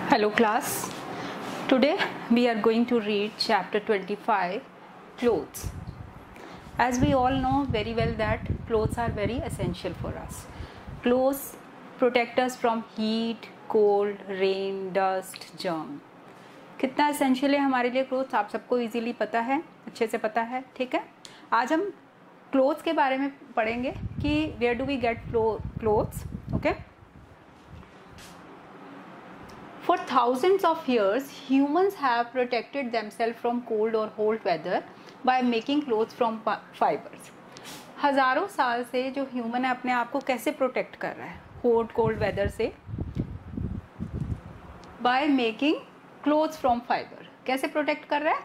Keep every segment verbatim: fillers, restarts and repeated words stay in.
Hello class, today we are going to read chapter twenty-five, clothes. As we all know very well that clothes are very essential for us. Clothes protect us from heat, cold, rain, dust, germ. कितना essential है हमारे लिए clothes आप सबको easily पता है, अच्छे से पता है, ठीक है। आज हम clothes के बारे में पढ़ेंगे कि where do we get clothes, okay? For thousands of years, humans have protected themselves from cold or hot weather by making clothes from fibers. हजारों साल से जो ह्यूमन है अपने आप को कैसे प्रोटेक्ट कर रहा है हॉट कोल्ड वेदर से, by making clothes from fibre. कैसे प्रोटेक्ट कर रहा है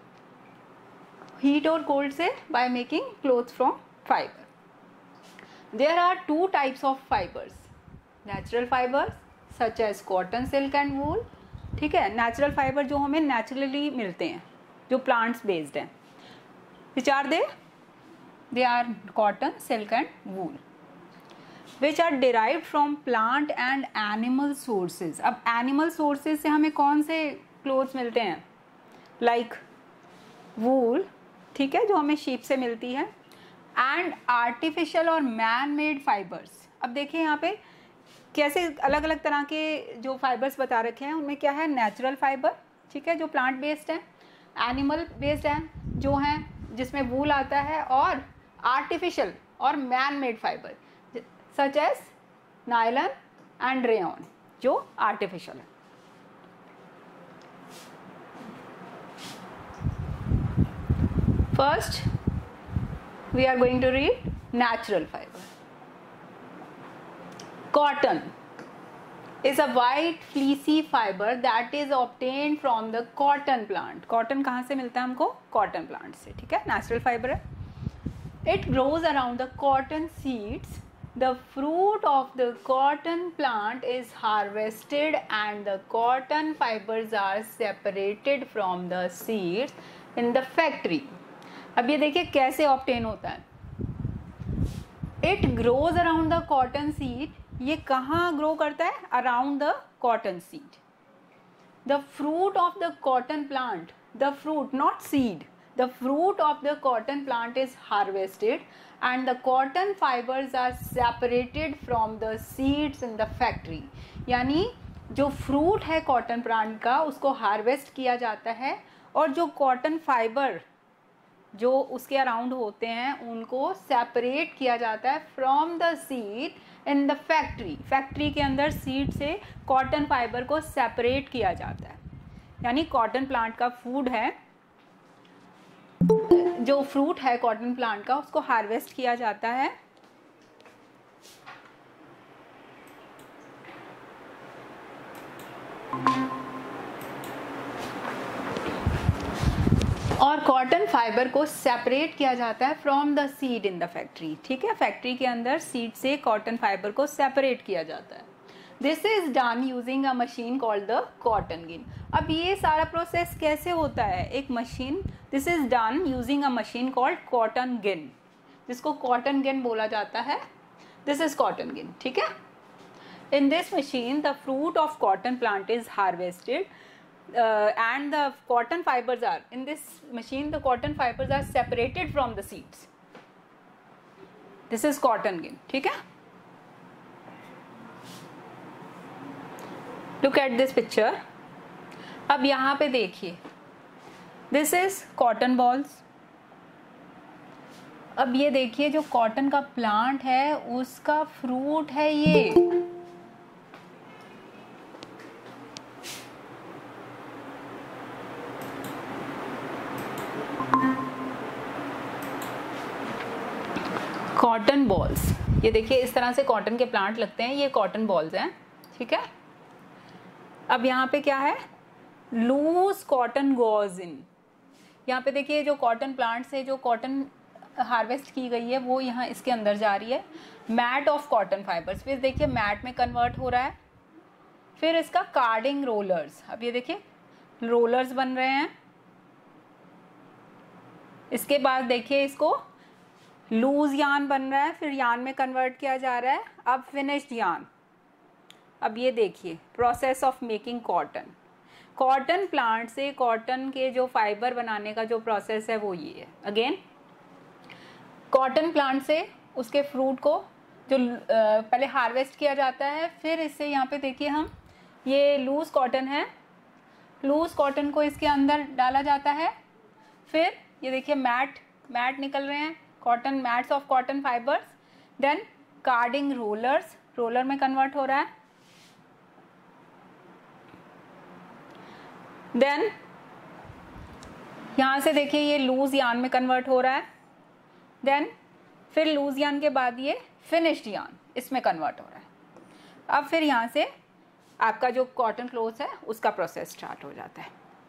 हीट और कोल्ड से? By making clothes from fibre. There are two types of fibres, natural fibres such as cotton, silk and wool. ठीक है, नेचुरल फाइबर जो हमें नेचुरली मिलते हैं, जो प्लांट्स बेस्ड हैं. Which are they? They are cotton, silk and wool, which are derived from plant and animal sources. अब animal sources से हमें कौन से क्लोथ्स मिलते हैं? लाइक वूल, ठीक है, जो हमें शीप से मिलती है, एंड आर्टिफिशियल और मैन मेड फाइबर्स. अब देखिए यहाँ पे कैसे अलग अलग तरह के जो फाइबर्स बता रखे हैं. उनमें क्या है? नेचुरल फाइबर, ठीक है, जो प्लांट बेस्ड है, एनिमल बेस्ड हैं जो हैं जिसमें वूल आता है, और आर्टिफिशियल और man made fibre such as nylon and rayon जो आर्टिफिशियल है. First we are going to read natural fibre. Cotton is a white fleecy fiber that is obtained from the cotton plant. Cotton कहाँ से मिलता है हमको? Cotton plant से, ठीक है, नेचुरल फाइबर है. It grows around the cotton seeds. The fruit of the cotton plant is harvested and the cotton fibers are separated from the seeds in the factory. अब ये देखिए कैसे obtain होता है. It grows around the cotton seed. ये कहाँ grow करता है? Around the cotton seed. The fruit of the cotton plant, the fruit not seed, the fruit of the cotton plant is harvested and the cotton fibres are separated from the seeds in the factory. यानी जो fruit है cotton plant का उसको harvest किया जाता है, और जो कॉटन फाइबर जो उसके अराउंड होते हैं उनको सेपरेट किया जाता है from the seed in the factory. Factory के अंदर सीड से कॉटन फाइबर को सेपरेट किया जाता है. यानी कॉटन प्लांट का फूड है, जो फ्रूट है कॉटन प्लांट का उसको हार्वेस्ट किया जाता है, और कॉटन फाइबर को सेपरेट किया जाता है from the seed in the factory. ठीक है, फैक्ट्री के अंदर सीड से कॉटन फाइबर को सेपरेट किया जाता है. This is done using a machine called the cotton gin. अब ये सारा प्रोसेस कैसे होता है? एक machine, this is done using a machine called cotton gin, जिसको कॉटन गिन बोला जाता है. दिस इज कॉटन गिन, ठीक है. In this machine the fruit of cotton plant is harvested. Uh, and the cotton fibers are in this machine, the cotton fibers are separated from the seeds. This is cotton gin, ठीक है. Look at this picture. अब यहाँ पे देखिए, this is cotton balls. अब ये देखिए जो कॉटन का प्लांट है उसका फ्रूट है ये. कॉटन बॉल्स, ये देखिए इस तरह से कॉटन के प्लांट लगते हैं, ये कॉटन बॉल्स हैं, ठीक है. अब यहाँ पे क्या है? Loose cotton goes in. यहाँ पे देखिए जो कॉटन प्लांट से जो कॉटन हार्वेस्ट की गई है वो यहाँ इसके अंदर जा रही है. मैट ऑफ कॉटन फाइबर्स, फिर देखिए मैट में कन्वर्ट हो रहा है. फिर इसका कार्डिंग रोलर्स, अब ये देखिए रोलर्स बन रहे हैं. इसके बाद देखिए इसको लूज यान बन रहा है, फिर यान में कन्वर्ट किया जा रहा है. अब फिनिश्ड यान, अब ये देखिए process of making cotton. Cotton plant से कॉटन के जो फाइबर बनाने का जो प्रोसेस है वो ये है। अगेन कॉटन प्लांट से उसके फ्रूट को जो पहले हार्वेस्ट किया जाता है, फिर इससे यहाँ पे देखिए हम ये लूज कॉटन है, लूज कॉटन को इसके अंदर डाला जाता है। फिर ये देखिए मैट मैट निकल रहे हैं, cotton mats of cotton fibres. Then carding rollers, roller में कन्वर्ट हो रहा है। देन यहाँ से देखिए ये लूज यान में कन्वर्ट हो रहा है। देन फिर लूज यान के बाद ये फिनिश्ड यान इसमें कन्वर्ट हो रहा है। अब फिर यहाँ से आपका जो कॉटन क्लोथ है उसका प्रोसेस स्टार्ट हो जाता है।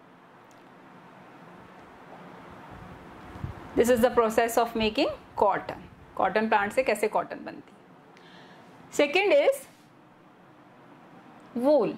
This is the process of making cotton. Cotton plant से कैसे कॉटन बनती है। Second is wool.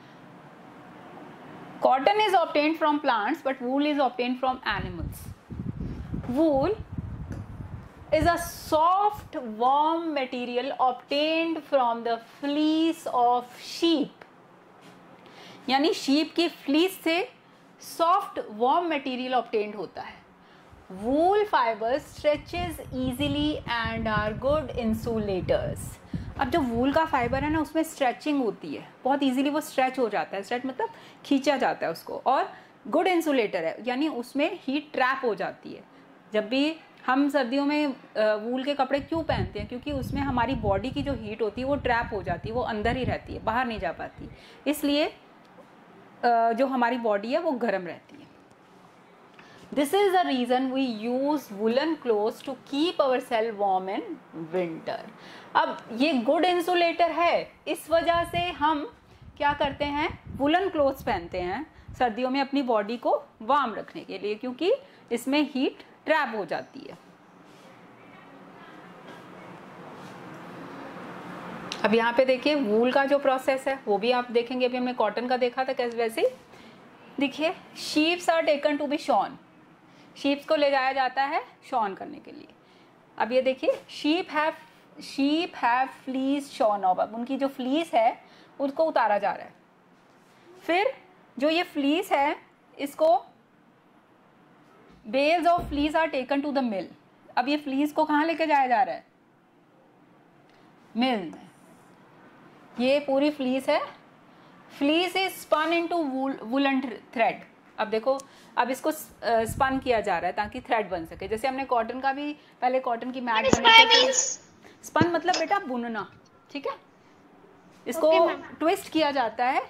Cotton is obtained from plants, but wool is obtained from animals. Wool is a soft, warm material obtained from the fleece of sheep. यानी sheep की fleece से soft, warm material obtained होता है. Wool fibers stretches easily and are good insulators. अब जो वूल का fibre है ना उसमें स्ट्रेचिंग होती है, बहुत इजीली वो स्ट्रेच हो जाता है। स्ट्रेच मतलब खींचा जाता है उसको, और गुड इंसुलेटर है यानी उसमें हीट ट्रैप हो जाती है। जब भी हम सर्दियों में वूल के कपड़े क्यों पहनते हैं, क्योंकि उसमें हमारी बॉडी की जो हीट होती है वो ट्रैप हो जाती है, वो अंदर ही रहती है, बाहर नहीं जा पाती, इसलिए जो हमारी बॉडी है वो गर्म रहती है। This is the reason we use woolen clothes to keep ourselves warm in winter. अब ये good insulator है, इस वजह से हम क्या करते हैं, woolen clothes पहनते हैं सर्दियों में अपनी बॉडी को वार्म रखने के लिए, क्योंकि इसमें हीट ट्रैप हो जाती है। अब यहाँ पे देखिए वूल का जो प्रोसेस है वो भी आप देखेंगे, अभी हमने कॉटन का देखा था कैसे, वैसे देखिए sheeps are taken to be shorn. Sheeps को ले जाया जाता है शॉन करने के लिए। अब ये देखिए sheep have sheep have fleece shorn off, अब उनकी जो फ्लीस है उसको उतारा जा रहा है। फिर जो ये फ्लीस है इसको bales of fleece are taken to the mill. अब ये फ्लीस को कहाँ लेके जाया जा रहा है, मिल में। ये पूरी फ्लीस है, fleece is spun into woollen thread. अब देखो अब इसको स्पन किया जा रहा है ताकि थ्रेड बन सके। जैसे हमने कॉटन का भी पहले कॉटन की मैट बनाई, स्पन मतलब बेटा बुनना, ठीक है। इसको okay, ट्विस्ट किया जाता है,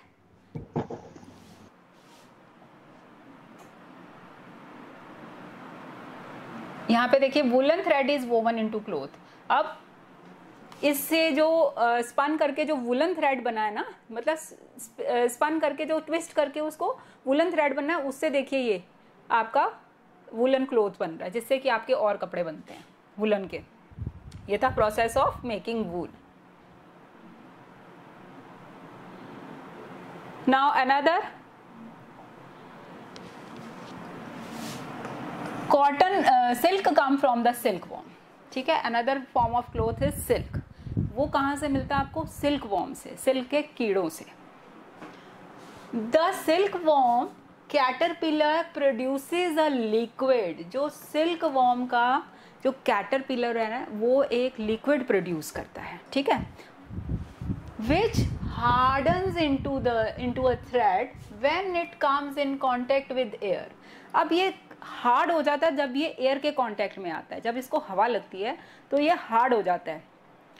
यहाँ पे देखिए woollen thread is woven into cloth. अब इससे जो स्पन uh, करके जो वुलन थ्रेड बना है ना, मतलब स्पन करके जो ट्विस्ट करके उसको वुलन थ्रेड बनना है, उससे देखिए ये आपका वुलन क्लॉथ बन रहा है, जिससे कि आपके और कपड़े बनते हैं वुलन के। ये था process of making wool. Now another cotton silk come from the silk worm, ठीक है। Another form of cloth is silk. वो कहाँ से मिलता है आपको, सिल्क वॉर्म से, सिल्क के कीड़ों से। The silk worm caterpillar produces a liquid. जो सिल्क वॉर्म का जो कैटरपिलर है ना वो एक लिक्विड प्रोड्यूस करता है, ठीक है, which hardens into the into a thread when it comes in contact with air. अब ये हार्ड हो जाता है जब ये एयर के कांटेक्ट में आता है, जब इसको हवा लगती है तो ये हार्ड हो जाता है।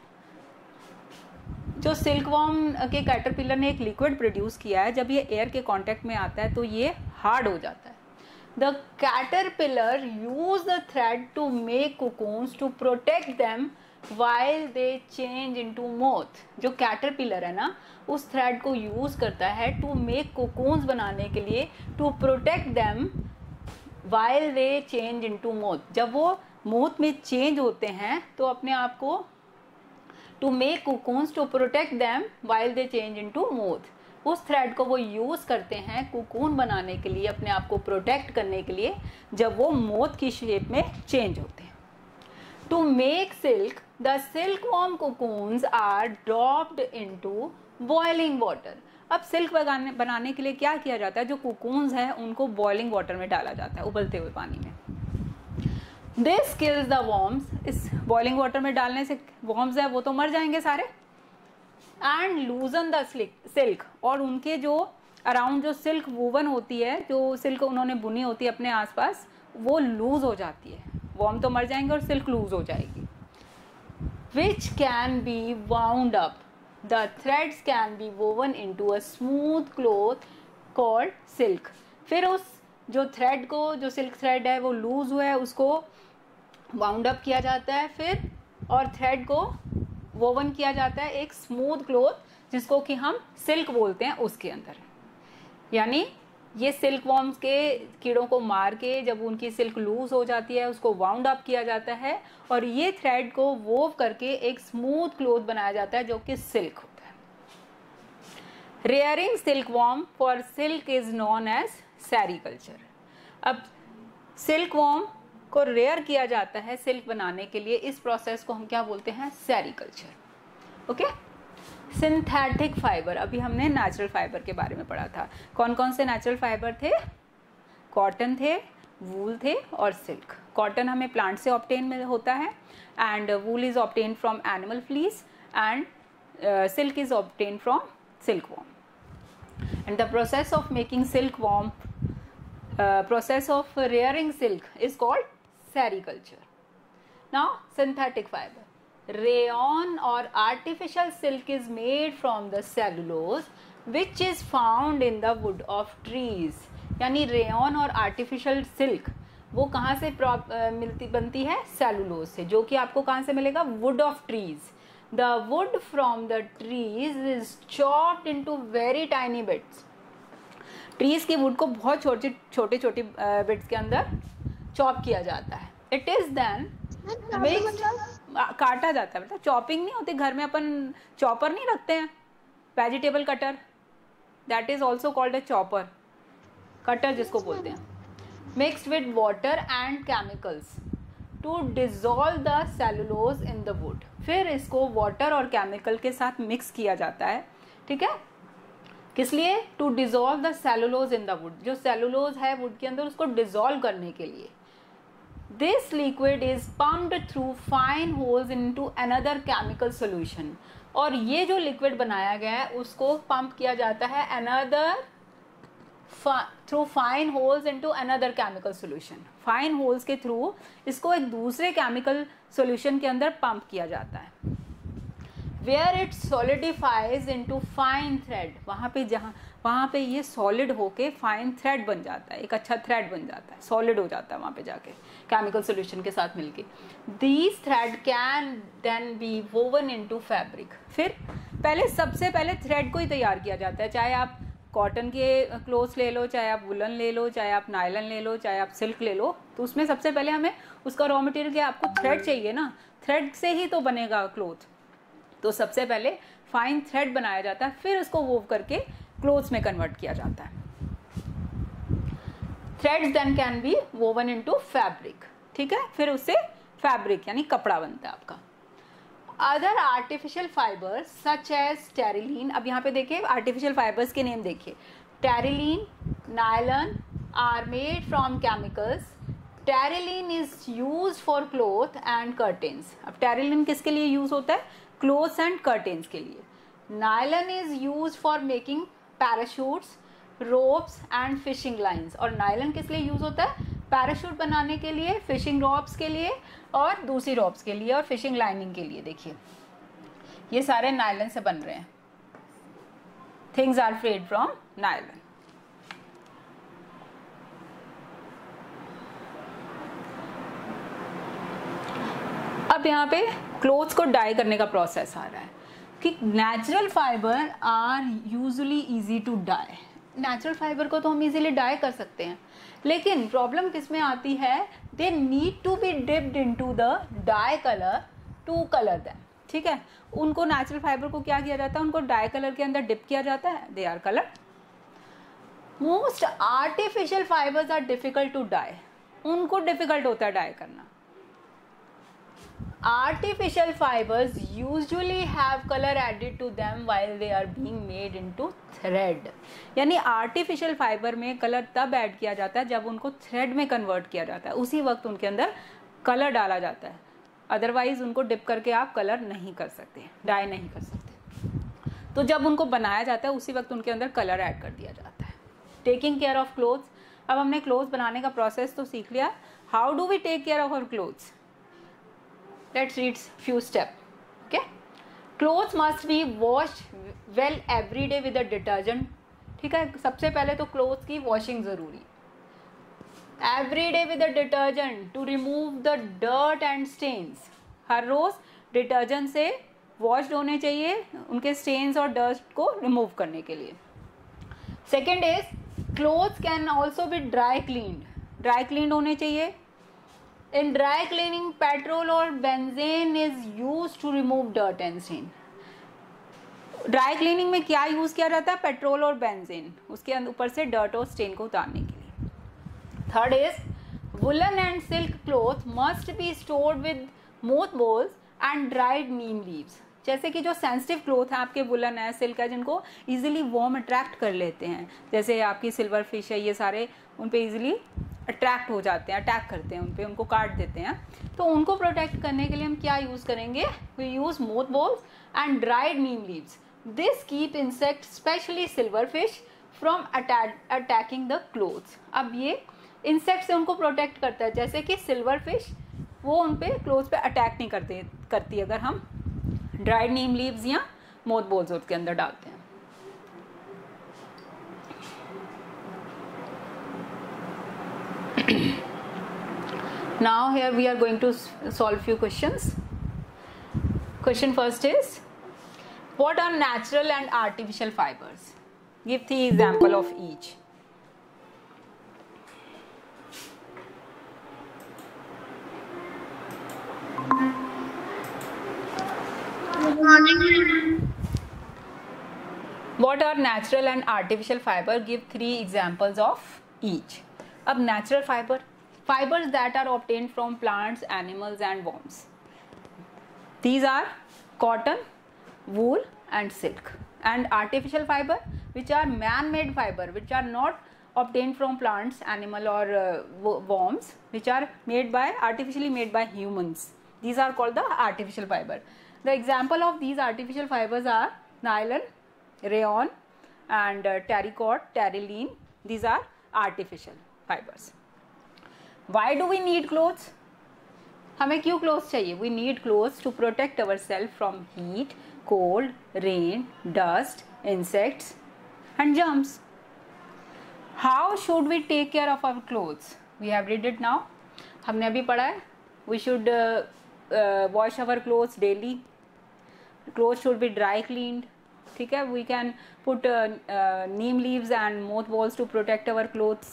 जो सिल्क वॉर्म के कैटरपिलर ने एक लिक्विड प्रोड्यूस किया है, जब ये एयर के कांटेक्ट में आता है तो ये हार्ड हो जाता है। The caterpillar use the thread to make cocoons to protect them while they change into moth। जो कैटरपिलर है ना उस थ्रेड को यूज करता है टू मेक कोकून्स बनाने के लिए, to protect them while they change into moth। जब वो मोथ में चेंज होते हैं तो अपने आप को to make cocoons to protect them while they change into moth, उस थ्रेड को वो यूज करते हैं कोकून बनाने के लिए, अपने आप को प्रोटेक्ट करने के लिए, जब वो मोथ की शेप में चेंज होते हैं। To make silk, the silkworm cocoons are dropped into boiling water. अब सिल्क बनाने बनाने के लिए क्या किया जाता है, जो कोकून्स हैं उनको बॉइलिंग वाटर में डाला जाता है, उबलते हुए पानी में। दिस किल्स द वॉर्म्स, इस बॉइलिंग वाटर में डालने से वॉर्म्स है वो तो मर जाएंगे सारे। एंड लूजन द सिल्क, और उनके जो अराउंड जो सिल्क वूवन होती है, जो सिल्क उन्होंने बुनी होती है अपने आसपास, वो लूज हो जाती है। वॉर्म तो मर जाएंगे और सिल्क लूज हो जाएगी। Which can be wound up, the threads can be woven into a smooth cloth called silk. फिर उस जो थ्रेड को, जो सिल्क थ्रेड है वो लूज हुआ है, उसको वाउंड अप किया जाता है फिर, और थ्रेड को वोवन किया जाता है एक स्मूथ क्लॉथ जिसको कि हम सिल्क बोलते हैं, उसके अंदर। यानी ये सिल्क वॉर्म्स के कीड़ों को मार के जब उनकी सिल्क लूज हो जाती है उसको वाउंड अप किया जाता है, और ये थ्रेड को वोव करके एक स्मूथ क्लॉथ बनाया जाता है जो कि सिल्क होता है। Rearing silk worm for silk is known as sericulture. अब सिल्क वॉर्म को रेयर किया जाता है सिल्क बनाने के लिए, इस प्रोसेस को हम क्या बोलते हैं, सेरीकल्चर। ओके। सिंथेटिक फाइबर, अभी हमने नेचुरल फाइबर के बारे में पढ़ा था। कौन कौन से नेचुरल फाइबर थे, कॉटन थे, वूल थे और सिल्क। कॉटन हमें प्लांट से ऑब्टेन में होता है, and wool is obtain from animal fleece, and silk is obtain from silk worm. And the process of making silk worm, process of rearing silk is called sericulture. Now synthetic fibre, rayon or artificial silk is made from the cellulose which is found in the wood of trees। यानी rayon और artificial silk वो कहाँ से मिलती बनती है, cellulose से, जो कि आपको कहाँ से मिलेगा, wood of trees. The wood from the trees is chopped into very tiny bits. Trees की वुड को बहुत छोटे छोटे छोटे बिट्स के अंदर चॉप किया जाता है। इट इज देन काटा जाता है, मतलब चॉपिंग नहीं होती, घर में अपन चॉपर नहीं रखते हैं, vegetable cutter, that is also called a chopper, cutter जिसको बोलते हैं। Mixed with water and chemicals to dissolve the cellulose in the wood. फिर इसको वाटर और केमिकल के साथ मिक्स किया जाता है, ठीक है, किस लिए, to dissolve the cellulose in the wood. जो सेलुलोज है वुड के अंदर उसको डिजोल्व करने के लिए। This liquid is pumped through fine holes into another chemical solution। और ये जो लिक्विड बनाया गया है उसको पंप किया जाता है another through fine holes into another chemical solution। Fine holes के थ्रू इसको एक दूसरे केमिकल सॉल्यूशन के अंदर पंप किया जाता है। Where it solidifies into fine thread, वहाँ पे जहाँ वहाँ पे ये सॉलिड होके फाइन थ्रेड बन जाता है, एक अच्छा थ्रेड बन जाता है, सॉलिड हो जाता है वहाँ पे जाके केमिकल सॉल्यूशन के साथ मिलके। These thread can then be woven into fabric। फिर पहले सबसे पहले थ्रेड को ही तैयार किया जाता है, चाहे आप कॉटन के क्लोथ्स ले लो, चाहे आप वुलन ले लो, चाहे आप नायलन ले लो, चाहे आप सिल्क ले लो, तो उसमें सबसे पहले हमें उसका रॉ मटेरियल क्या, आपको थ्रेड चाहिए ना, थ्रेड से ही तो बनेगा क्लोथ। तो सबसे पहले फाइन थ्रेड बनाया जाता है, फिर उसको वोव करके क्लोथ्स में कन्वर्ट किया जाता है। Threads then can be woven into fabric, ठीक है, फिर उससे फैब्रिक यानी कपड़ा बनता है आपका। Other artificial fibres such as terylene, अब यहाँ पे देखिए आर्टिफिशियल फाइबर्स के नेम देखिए, terylene, nylon are made from chemicals. Terylene is use for cloth and curtains. अब टेरिलीन किसके लिए यूज होता है, क्लोथ्स एंड कर्टेन्स के लिए। Nylon is use for making parachutes, ropes and fishing lines. और नायलन किस लिए यूज होता है, पैराशूट बनाने के लिए, फिशिंग रॉप्स के लिए और दूसरी रॉप्स के लिए और फिशिंग लाइनिंग के लिए। देखिए ये सारे नायलन से बन रहे हैं, things are made from nylon. अब यहाँ पे क्लोथ्स को डाई करने का प्रोसेस आ रहा है कि natural fibre are usually easy to dye. Natural fibre को तो हम इजीली डाई कर सकते हैं, लेकिन प्रॉब्लम किस में आती है, they need to be dipped into the dye colour to colour them, ठीक है। उनको नेचुरल फाइबर को क्या किया जाता है, उनको डाई कलर के अंदर डिप किया जाता है, they are colour. Most artificial fibres are difficult to dye, उनको डिफिकल्ट होता है डाई करना। artificial fibers usually have color added to them while they are being made into thread. यानी artificial fiber में कलर तब ऐड किया जाता है जब उनको थ्रेड में कन्वर्ट किया जाता है, उसी वक्त उनके अंदर कलर डाला जाता है. अदरवाइज उनको डिप करके आप कलर नहीं कर सकते, डाई नहीं कर सकते. तो जब उनको बनाया जाता है उसी वक्त उनके अंदर कलर ऐड कर दिया जाता है. Taking care of clothes. अब हमने क्लोथ्स बनाने का प्रोसेस तो सीख लिया. How do we take care of our clothes? Let's read few steps. Okay, clothes must be washed well every day with a detergent. ठीक है, सबसे पहले तो क्लोथ्स की वॉशिंग ज़रूरी. Every day with a detergent to remove the dirt and stains. हर रोज़ detergent से वॉश्ड होने चाहिए उनके स्टेन्स और डस्ट को रिमूव करने के लिए. Second is clothes can also be dry cleaned. Dry cleaned होने चाहिए. In dry cleaning, petrol or benzene is used to remove dirt and stain. Dry cleaning में क्या यूज़ किया जाता है? पेट्रोल और बेंजीन, उसके ऊपर से डर्ट और स्टेन को उतारने के लिए. Third is woollen and silk cloth must be stored with mothballs and dried neem leaves. जैसे कि जो सेंसिटिव क्लोथ है आपके, वुलन है, सिल्क है, जिनको इजीली वार्म अट्रैक्ट कर लेते हैं, जैसे आपकी सिल्वर फिश है, ये सारे उन पे इजीली अट्रैक्ट हो जाते हैं, अटैक करते हैं उन पे, उनको काट देते हैं. तो उनको प्रोटेक्ट करने के लिए हम क्या यूज़ करेंगे? We use mothballs and dried neem leaves. This keep insect specially silver fish from attacking the clothes. अब ये इंसेक्ट से उनको प्रोटेक्ट करता है, जैसे कि सिल्वर फिश वो उन पे क्लोथ्स पे अटैक नहीं करते करती अगर हम ड्राइड नीम लीव्स या मोथबॉल्स उसके अंदर डालते हैं. Now here we are going to solve few questions. Question first is, what are natural and artificial fibers? Give three example of each. What are natural and artificial fiber? Give three examples of each. अब natural fiber, fibers that are obtained from plants, animals and worms. These are cotton, wool and silk. And artificial fiber, which are man-made fiber, which are not obtained from plants, animal or uh, worms, which are made by, artificially made by humans. These are called the artificial fiber. The example of these artificial fibers are nylon, rayon and uh, terracotta, terylene. These are artificial fibers. Why do we need clothes? हमें क्यों clothes चाहिए? We need clothes to protect ourselves from heat, cold, rain, dust, insects and germs. How should we take care of our clothes? We have read it now. हमने अभी पढ़ा है. We should uh, uh, wash our clothes daily. Clothes should be dry cleaned. ठीक है, we can put uh, uh, neem leaves and mothballs to protect our clothes.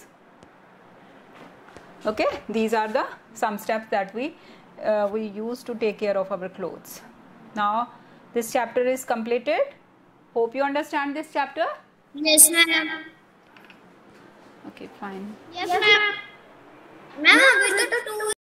Okay, these are the some steps that we uh, we use to take care of our clothes. Now this chapter is completed. Hope you understand this chapter. Yes, ma'am. Okay, fine. Yes, ma'am. Ma'am, we got to do